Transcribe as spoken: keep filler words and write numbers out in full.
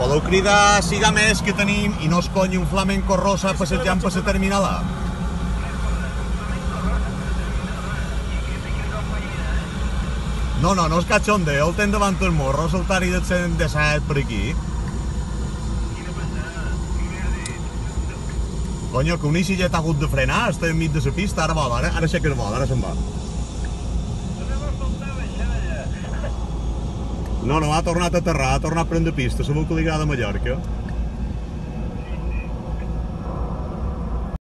Voleu cridar siga més que tenim i no es conyi un flamenco rosa passejant per la terminal A? No, no, no és cachondeo, el ten davant el morro, saltar-hi del cent disset per aquí. Conyo, que un ixillet ha hagut de frenar, està enmig de la pista, ara vol, ara, ara sé que es vol, ara se'n va. No, no, ha tornat a aterrar, ha tornat a prendre pista, sabeu que li agrada Mallorca?